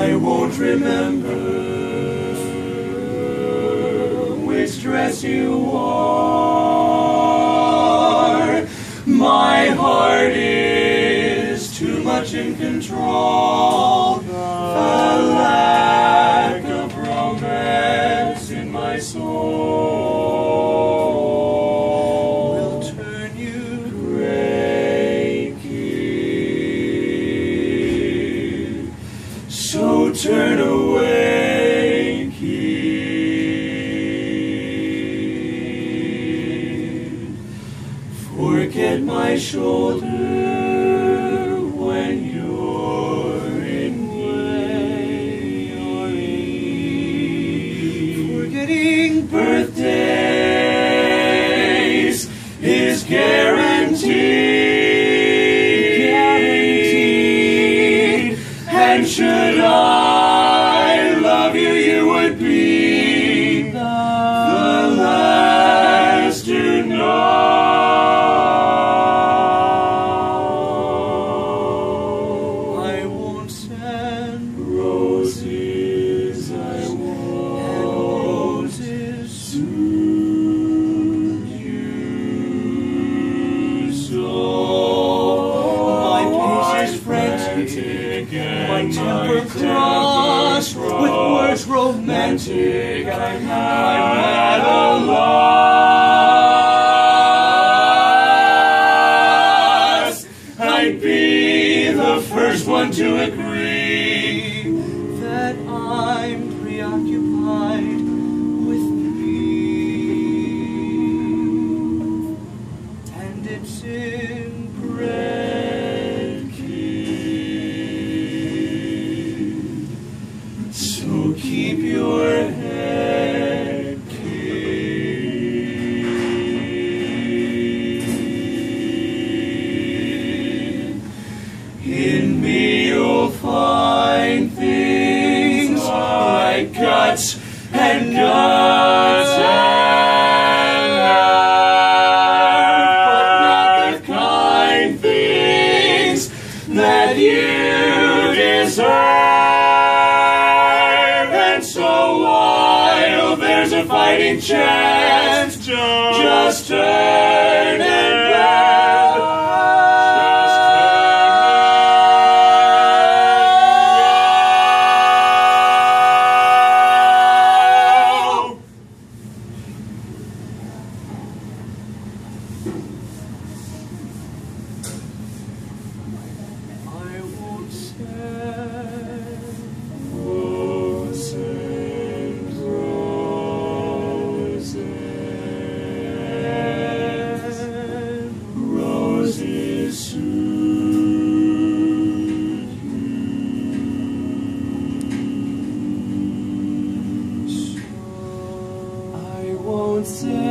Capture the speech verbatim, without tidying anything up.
I won't remember which dress you wore. My heart is too much in control. The lack of romance in my soul will turn you gray, kid. So turn away, kid. Forget my shoulder when you're in need. Forgetting birthdays is guaranteed. Guaranteed. And should I love you, you would be the last to know. Roses, I won't soon you so. My pace is frantic, my temper crossed with words romantic. I'm at a loss. I'd be the first one to agree that I'm preoccupied with me, and it's inbred, kid. So keep your head, kid. In me you'll find things like guts and guts and love, but not the kind things that you deserve. And so while there's a fighting chance, just turn and bow. I won't send roses, roses, roses soon you. So I won't send